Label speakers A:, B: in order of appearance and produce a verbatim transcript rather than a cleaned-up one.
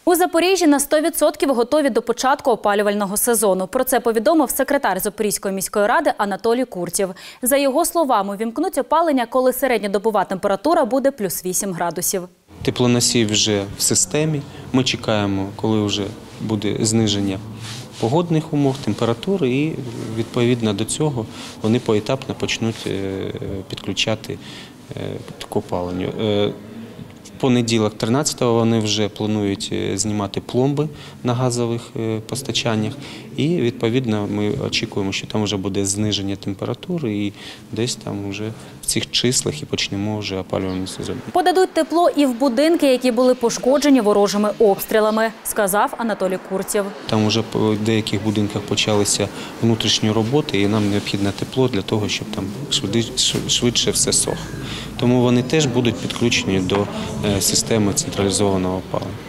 A: У Запоріжжі на сто відсотків готові до початку опалювального сезону. Про це повідомив секретар Запорізької міської ради Анатолій Куртєв. За його словами, вімкнуть опалення, коли середньодобова температура буде плюс вісім градусів.
B: Теплоносій вже в системі. Ми чекаємо, коли вже буде зниження погодних умов, температури, і відповідно до цього вони поетапно почнуть підключати таке опалення. В понеділок, тринадцятого, вони вже планують знімати пломби на газових постачаннях, і відповідно ми очікуємо, що там вже буде зниження температури, і десь там вже в цих числах і почнемо вже опалювальний сезон.
A: Подадуть тепло і в будинки, які були пошкоджені ворожими обстрілами, сказав Анатолій Куртєв.
B: Там вже в деяких будинках почалися внутрішні роботи, і нам необхідне тепло для того, щоб там швидше все сохло. Тому вони теж будуть підключені до системи централізованого опалення.